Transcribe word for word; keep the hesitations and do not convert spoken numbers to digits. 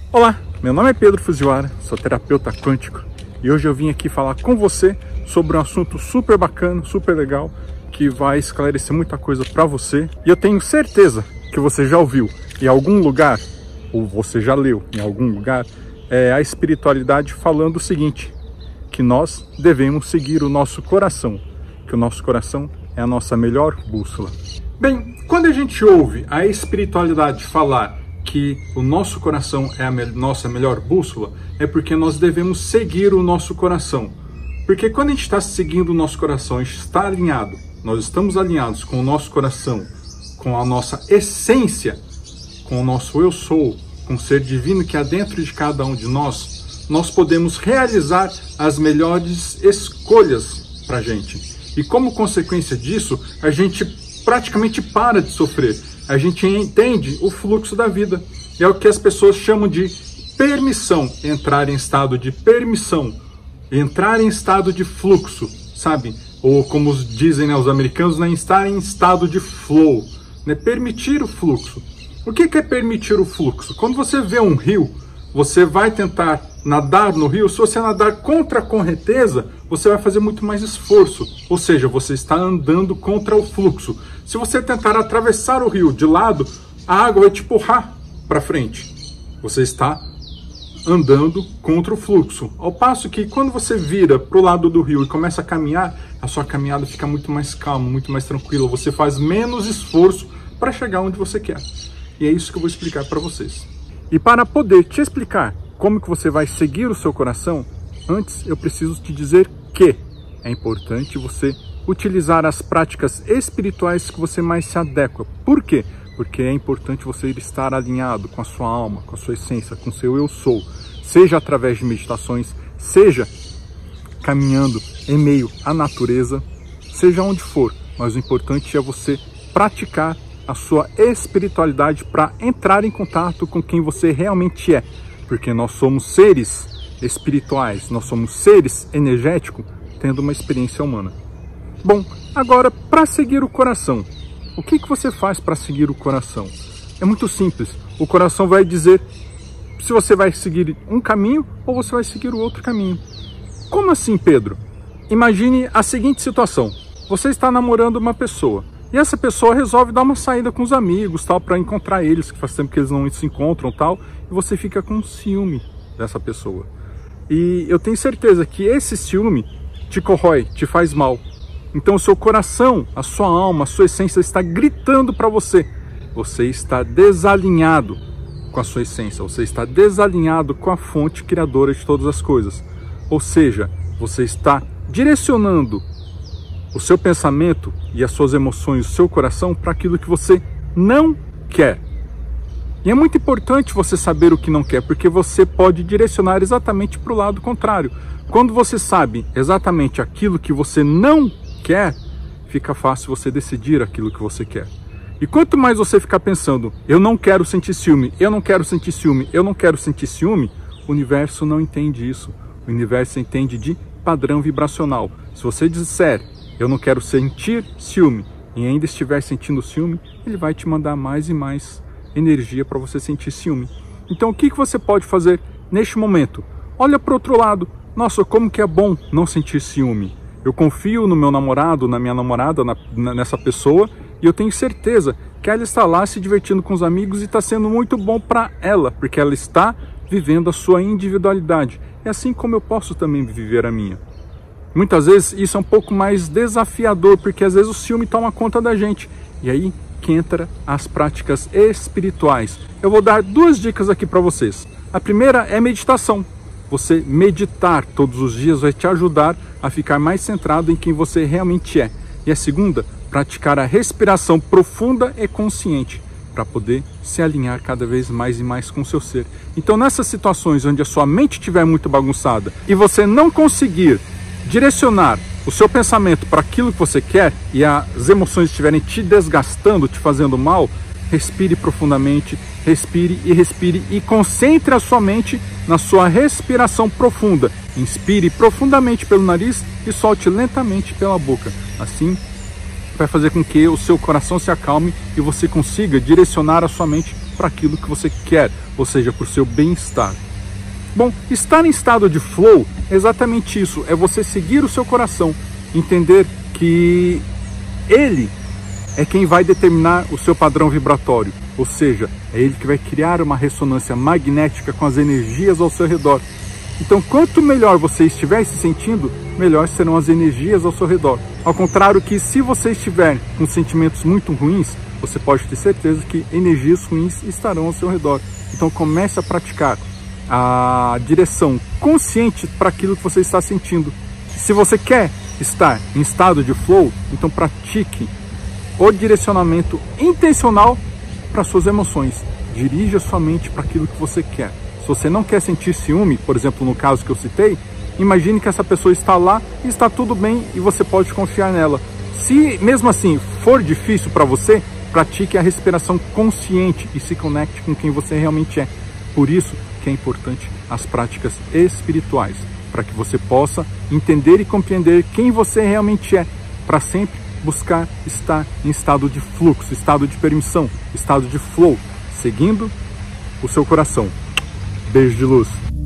Olá, meu nome é Pedro Fujiwara, sou terapeuta quântico e hoje eu vim aqui falar com você sobre um assunto super bacana, super legal, que vai esclarecer muita coisa para você. E eu tenho certeza que você já ouviu em algum lugar, ou você já leu em algum lugar, é, a espiritualidade falando o seguinte, que nós devemos seguir o nosso coração, que o nosso coração é a nossa melhor bússola. Bem, quando a gente ouve a espiritualidade falar que o nosso coração é a me- nossa melhor bússola, é porque nós devemos seguir o nosso coração. Porque quando a gente está seguindo o nosso coração, a gente está alinhado, nós estamos alinhados com o nosso coração, com a nossa essência, com o nosso eu sou, com o ser divino que há dentro de cada um de nós, nós podemos realizar as melhores escolhas para a gente. E como consequência disso, a gente praticamente para de sofrer. A gente entende o fluxo da vida. E é o que as pessoas chamam de permissão, entrar em estado de permissão, entrar em estado de fluxo, sabe? Ou como dizem, né, os americanos, né, estar em estado de flow, né? Permitir o fluxo. O que é permitir o fluxo? Quando você vê um rio, você vai tentar nadar no rio, se você nadar contra a correnteza, você vai fazer muito mais esforço, ou seja, você está andando contra o fluxo. Se você tentar atravessar o rio de lado, a água vai te empurrar para frente. Você está andando contra o fluxo. Ao passo que quando você vira para o lado do rio e começa a caminhar, a sua caminhada fica muito mais calma, muito mais tranquila. Você faz menos esforço para chegar onde você quer. E é isso que eu vou explicar para vocês. E para poder te explicar como que você vai seguir o seu coração, antes eu preciso te dizer que é importante você utilizar as práticas espirituais que você mais se adequa. Por quê? Porque é importante você estar alinhado com a sua alma, com a sua essência, com o seu eu sou, seja através de meditações, seja caminhando em meio à natureza, seja onde for, mas o importante é você praticar a sua espiritualidade para entrar em contato com quem você realmente é, porque nós somos seres espirituais, nós somos seres energéticos tendo uma experiência humana. Bom, agora para seguir o coração, o que, que você faz para seguir o coração? É muito simples, o coração vai dizer se você vai seguir um caminho ou você vai seguir o outro caminho. Como assim, Pedro? Imagine a seguinte situação, você está namorando uma pessoa, e essa pessoa resolve dar uma saída com os amigos, tal, para encontrar eles, que faz tempo que eles não se encontram, tal, e você fica com ciúme dessa pessoa. E eu tenho certeza que esse ciúme te corrói, te faz mal. Então o seu coração, a sua alma, a sua essência está gritando para você. Você está desalinhado com a sua essência, você está desalinhado com a fonte criadora de todas as coisas. Ou seja, você está direcionando o seu pensamento e as suas emoções, o seu coração, para aquilo que você não quer. E é muito importante você saber o que não quer, porque você pode direcionar exatamente para o lado contrário. Quando você sabe exatamente aquilo que você não quer, fica fácil você decidir aquilo que você quer. E quanto mais você ficar pensando, eu não quero sentir ciúme, eu não quero sentir ciúme, eu não quero sentir ciúme, o universo não entende isso. O universo entende de padrão vibracional. Se você disser, eu não quero sentir ciúme, e ainda estiver sentindo ciúme, ele vai te mandar mais e mais energia para você sentir ciúme. Então o que, que você pode fazer neste momento? Olha para o outro lado. Nossa, como que é bom não sentir ciúme. Eu confio no meu namorado, na minha namorada, na, na, nessa pessoa, e eu tenho certeza que ela está lá se divertindo com os amigos e está sendo muito bom para ela, porque ela está vivendo a sua individualidade. É assim como eu posso também viver a minha. Muitas vezes isso é um pouco mais desafiador, porque às vezes o ciúme toma conta da gente. E aí que entra as práticas espirituais. Eu vou dar duas dicas aqui para vocês. A primeira é meditação. Você meditar todos os dias vai te ajudar a ficar mais centrado em quem você realmente é. E a segunda, praticar a respiração profunda e consciente, para poder se alinhar cada vez mais e mais com o seu ser. Então nessas situações onde a sua mente estiver muito bagunçada e você não conseguir direcionar o seu pensamento para aquilo que você quer e as emoções estiverem te desgastando, te fazendo mal, respire profundamente, respire e respire e concentre a sua mente na sua respiração profunda. Inspire profundamente pelo nariz e solte lentamente pela boca. Assim, vai fazer com que o seu coração se acalme e você consiga direcionar a sua mente para aquilo que você quer, ou seja, para o seu bem-estar. Bom, estar em estado de flow é exatamente isso, é você seguir o seu coração, entender que ele é quem vai determinar o seu padrão vibratório, ou seja, é ele que vai criar uma ressonância magnética com as energias ao seu redor. Então, quanto melhor você estiver se sentindo, melhor serão as energias ao seu redor. Ao contrário que se você estiver com sentimentos muito ruins, você pode ter certeza que energias ruins estarão ao seu redor. Então comece a praticar a direção consciente para aquilo que você está sentindo. Se você quer estar em estado de flow, então pratique o direcionamento intencional para suas emoções. Dirija sua mente para aquilo que você quer. Se você não quer sentir ciúme, por exemplo, no caso que eu citei, imagine que essa pessoa está lá e está tudo bem e você pode confiar nela. Se mesmo assim for difícil para você, pratique a respiração consciente e se conecte com quem você realmente é. Por isso que é importante as práticas espirituais, para que você possa entender e compreender quem você realmente é, para sempre buscar estar em estado de fluxo, estado de permissão, estado de flow, seguindo o seu coração. Beijo de luz.